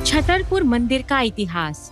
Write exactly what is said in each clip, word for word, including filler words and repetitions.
छतरपुर मंदिर का इतिहास।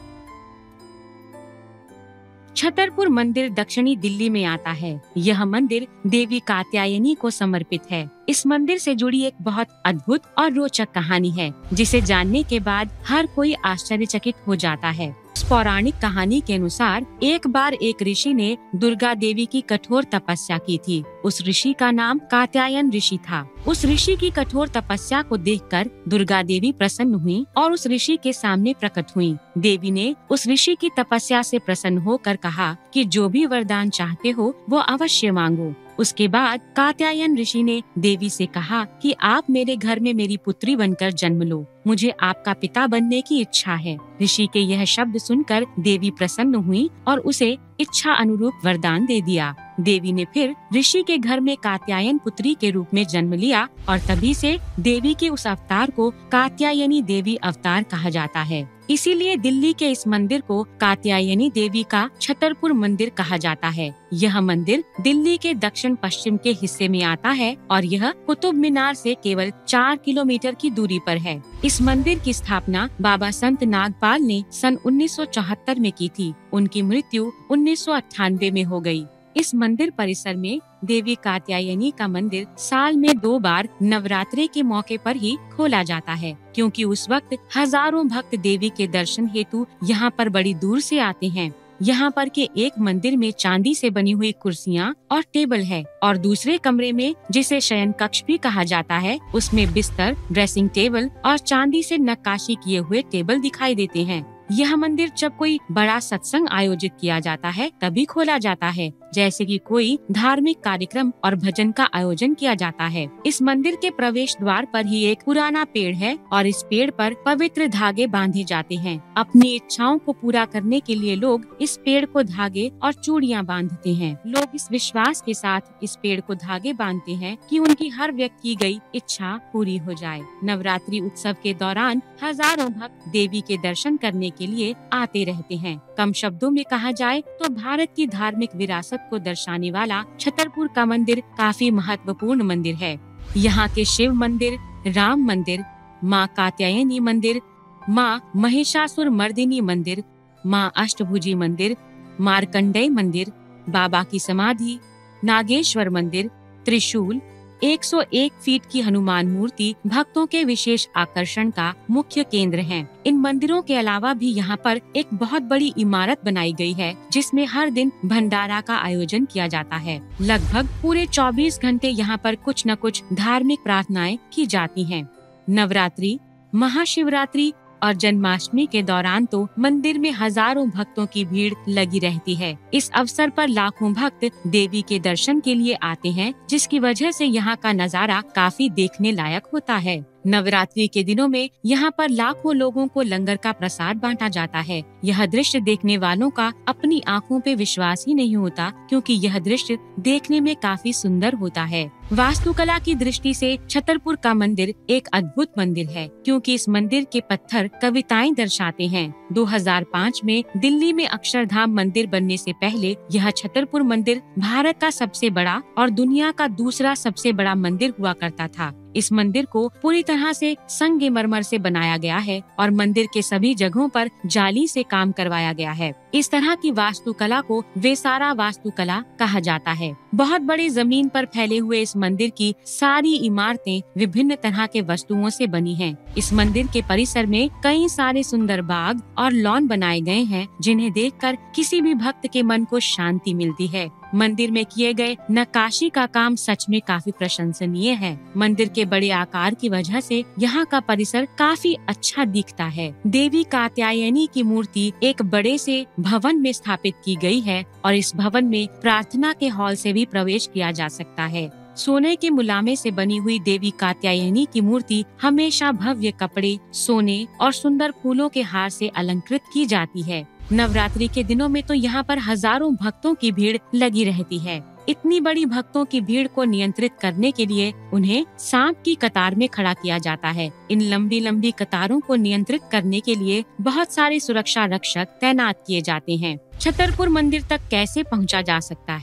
छतरपुर मंदिर दक्षिणी दिल्ली में आता है। यह मंदिर देवी कात्यायनी को समर्पित है। इस मंदिर से जुड़ी एक बहुत अद्भुत और रोचक कहानी है, जिसे जानने के बाद हर कोई आश्चर्यचकित हो जाता है। उस पौराणिक कहानी के अनुसार एक बार एक ऋषि ने दुर्गा देवी की कठोर तपस्या की थी। उस ऋषि का नाम कात्यायन ऋषि था। उस ऋषि की कठोर तपस्या को देखकर दुर्गा देवी प्रसन्न हुई और उस ऋषि के सामने प्रकट हुई। देवी ने उस ऋषि की तपस्या से प्रसन्न होकर कहा कि जो भी वरदान चाहते हो वो अवश्य मांगो। उसके बाद कात्यायन ऋषि ने देवी से कहा कि आप मेरे घर में मेरी पुत्री बनकर जन्म लो, मुझे आपका पिता बनने की इच्छा है। ऋषि के यह शब्द सुनकर देवी प्रसन्न हुई और उसे इच्छा अनुरूप वरदान दे दिया। देवी ने फिर ऋषि के घर में कात्यायन पुत्री के रूप में जन्म लिया और तभी से देवी के उस अवतार को कात्यायनी देवी अवतार कहा जाता है। इसीलिए दिल्ली के इस मंदिर को कात्यायनी देवी का छतरपुर मंदिर कहा जाता है। यह मंदिर दिल्ली के दक्षिण पश्चिम के हिस्से में आता है और यह कुतुब मीनार से केवल चार किलोमीटर की दूरी पर है। इस मंदिर की स्थापना बाबा संत नागपाल ने सन उन्नीस सौ चौहत्तर में की थी। उनकी मृत्यु उन्नीस सौ अट्ठानवे में हो गई। इस मंदिर परिसर में देवी कात्यायनी का मंदिर साल में दो बार नवरात्रि के मौके पर ही खोला जाता है, क्योंकि उस वक्त हजारों भक्त देवी के दर्शन हेतु यहाँ पर बड़ी दूर से आते हैं। यहाँ पर के एक मंदिर में चांदी से बनी हुई कुर्सियाँ और टेबल है और दूसरे कमरे में, जिसे शयन कक्ष भी कहा जाता है, उसमें बिस्तर, ड्रेसिंग टेबल और चांदी से नक्काशी किए हुए टेबल दिखाई देते हैं। यह मंदिर जब कोई बड़ा सत्संग आयोजित किया जाता है तभी खोला जाता है, जैसे कि कोई धार्मिक कार्यक्रम और भजन का आयोजन किया जाता है। इस मंदिर के प्रवेश द्वार पर ही एक पुराना पेड़ है और इस पेड़ पर पवित्र धागे बांधे जाते हैं। अपनी इच्छाओं को पूरा करने के लिए लोग इस पेड़ को धागे और चूड़ियाँ बांधते हैं। लोग इस विश्वास के साथ इस पेड़ को धागे बांधते हैं कि उनकी हर व्यक्त की गई इच्छा पूरी हो जाए। नवरात्रि उत्सव के दौरान हजारों भक्त देवी के दर्शन करने के लिए आते रहते हैं। कम शब्दों में कहा जाए तो भारत की धार्मिक विरासत को दर्शाने वाला छतरपुर का मंदिर काफी महत्वपूर्ण मंदिर है। यहाँ के शिव मंदिर, राम मंदिर, माँ कात्यायनी मंदिर, माँ महिषासुर मर्दिनी मंदिर, माँ अष्टभुजी मंदिर, मार्कंडेय मंदिर, बाबा की समाधि, नागेश्वर मंदिर, त्रिशूल, एक सौ एक फीट की हनुमान मूर्ति भक्तों के विशेष आकर्षण का मुख्य केंद्र हैं। इन मंदिरों के अलावा भी यहाँ पर एक बहुत बड़ी इमारत बनाई गई है, जिसमें हर दिन भंडारा का आयोजन किया जाता है। लगभग पूरे चौबीस घंटे यहाँ पर कुछ न कुछ धार्मिक प्रार्थनाएं की जाती हैं। नवरात्रि, महाशिवरात्रि और जन्माष्टमी के दौरान तो मंदिर में हजारों भक्तों की भीड़ लगी रहती है। इस अवसर पर लाखों भक्त देवी के दर्शन के लिए आते हैं, जिसकी वजह से यहाँ का नजारा काफी देखने लायक होता है। नवरात्रि के दिनों में यहाँ पर लाखों लोगों को लंगर का प्रसाद बांटा जाता है। यह दृश्य देखने वालों का अपनी आँखों पे विश्वास ही नहीं होता, क्योंकि यह दृश्य देखने में काफी सुंदर होता है। वास्तुकला की दृष्टि से छतरपुर का मंदिर एक अद्भुत मंदिर है, क्योंकि इस मंदिर के पत्थर कविताएं दर्शाते हैं। दो हज़ार पाँच में दिल्ली में अक्षरधाम मंदिर बनने से पहले यह छतरपुर मंदिर भारत का सबसे बड़ा और दुनिया का दूसरा सबसे बड़ा मंदिर हुआ करता था। इस मंदिर को पूरी तरह से संगमरमर से बनाया गया है और मंदिर के सभी जगहों पर जाली से काम करवाया गया है। इस तरह की वास्तुकला को वेसारा वास्तुकला कहा जाता है। बहुत बड़ी जमीन पर फैले हुए इस मंदिर की सारी इमारतें विभिन्न तरह के वस्तुओं से बनी हैं। इस मंदिर के परिसर में कई सारे सुंदर बाग और लॉन बनाए गए हैं, जिन्हें देखकर किसी भी भक्त के मन को शांति मिलती है। मंदिर में किए गए नक्काशी का काम सच में काफी प्रशंसनीय है। मंदिर के बड़े आकार की वजह से यहाँ का परिसर काफी अच्छा दिखता है। देवी कात्यायनी की मूर्ति एक बड़े से भवन में स्थापित की गई है और इस भवन में प्रार्थना के हॉल से भी प्रवेश किया जा सकता है। सोने के मुलामे से बनी हुई देवी कात्यायनी की मूर्ति हमेशा भव्य कपड़े, सोने और सुंदर फूलों के हार से अलंकृत की जाती है। नवरात्रि के दिनों में तो यहाँ पर हजारों भक्तों की भीड़ लगी रहती है। इतनी बड़ी भक्तों की भीड़ को नियंत्रित करने के लिए उन्हें सांप की कतार में खड़ा किया जाता है। इन लंबी लंबी कतारों को नियंत्रित करने के लिए बहुत सारे सुरक्षा रक्षक तैनात किए जाते हैं। छतरपुर मंदिर तक कैसे पहुंचा जा सकता है?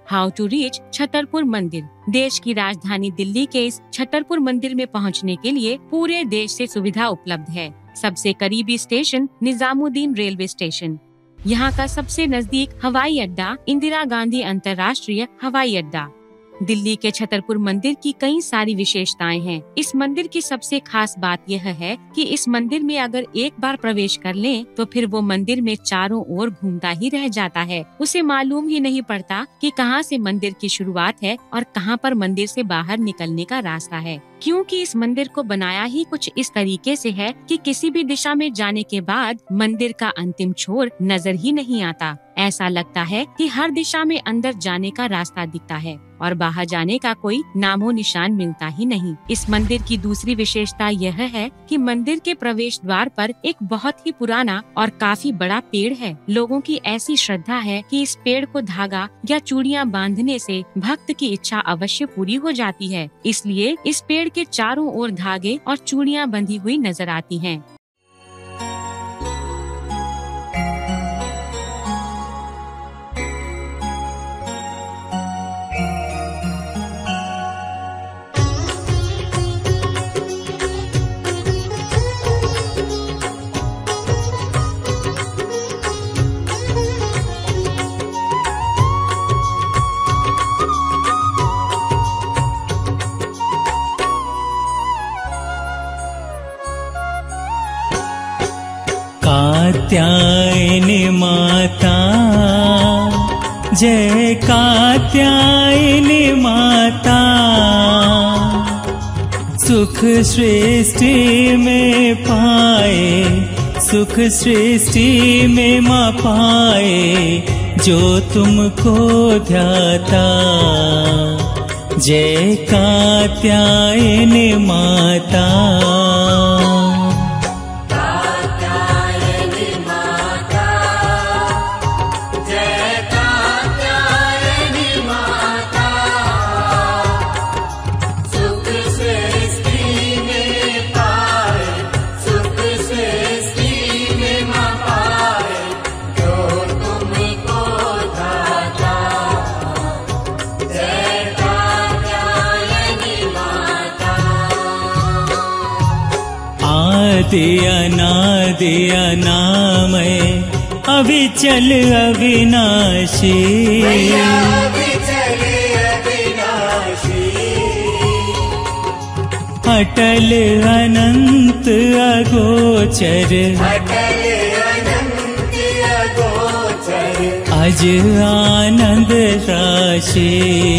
हाउ टू रीच छतरपुर मंदिर। देश की राजधानी दिल्ली के इस छतरपुर मंदिर में पहुंचने के लिए पूरे देश से सुविधा उपलब्ध है। सबसे करीबी स्टेशन निजामुद्दीन रेलवे स्टेशन। यहाँ का सबसे नजदीक हवाई अड्डा इंदिरा गांधी अंतर्राष्ट्रीय हवाई अड्डा। दिल्ली के छतरपुर मंदिर की कई सारी विशेषताएं हैं। इस मंदिर की सबसे खास बात यह है कि इस मंदिर में अगर एक बार प्रवेश कर लें तो फिर वो मंदिर में चारों ओर घूमता ही रह जाता है। उसे मालूम ही नहीं पड़ता कि कहाँ से मंदिर की शुरुआत है और कहाँ पर मंदिर से बाहर निकलने का रास्ता है, क्योंकि इस मंदिर को बनाया ही कुछ इस तरीके से है कि किसी भी दिशा में जाने के बाद मंदिर का अंतिम छोर नजर ही नहीं आता। ऐसा लगता है कि हर दिशा में अंदर जाने का रास्ता दिखता है और बाहर जाने का कोई नामो निशान मिलता ही नहीं। इस मंदिर की दूसरी विशेषता यह है कि मंदिर के प्रवेश द्वार पर एक बहुत ही पुराना और काफी बड़ा पेड़ है। लोगों की ऐसी श्रद्धा है कि इस पेड़ को धागा या चूड़ियां बांधने से भक्त की इच्छा अवश्य पूरी हो जाती है। इसलिए इस पेड़ के चारों ओर धागे और चूड़ियां बंधी हुई नजर आती हैं। कात्यायनी माता, जय कात्यायनी माता, सुख सृष्टि में पाए, सुख सृष्टि में माँ पाए, जो तुमको ध्याता। जय कात्यायनी माता। आदि अनादि अनामय अविचल अविनाशी, अटल अनंत अगोचर, अज आनंद राशि।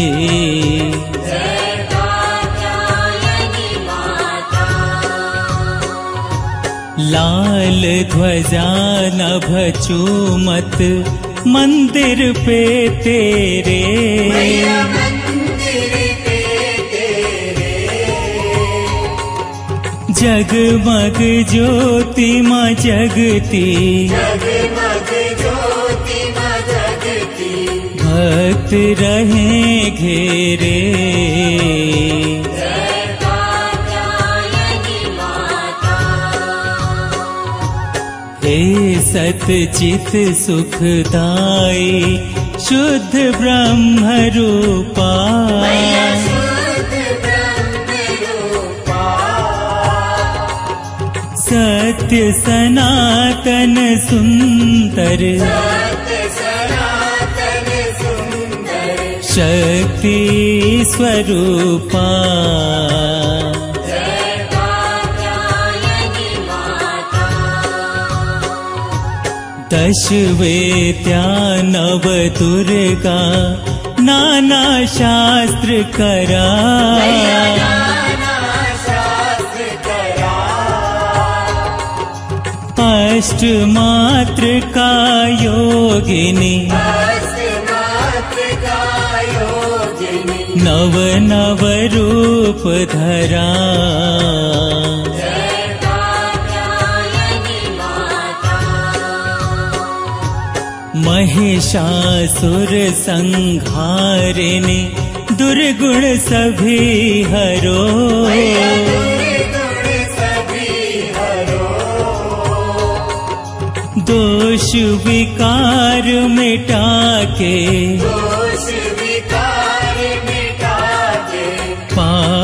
लाल ध्वजा नभ चूमत मंदिर पे तेरे, जगमग ज्योति माँ जगती, भक्त रहे घेरे। हे सतचित सुखदाई शुद्ध ब्रह्म रूपा, सत्य सनातन सुंदर, शक्ति स्वरूपा। दश वेद्या नव दुर्गा नाना शास्त्र करा, अष्ट मात्र का योगिनी, नव नव रूप धरा। महिषासुर संहारिणी दुर्गुण सभी हरो, दोष विकार मिटा के,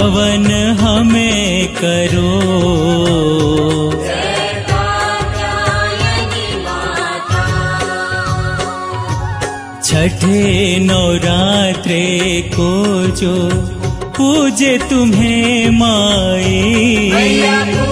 हवन हमें करो। छठे नवरात्रे को जो पूजे तुम्हें माई,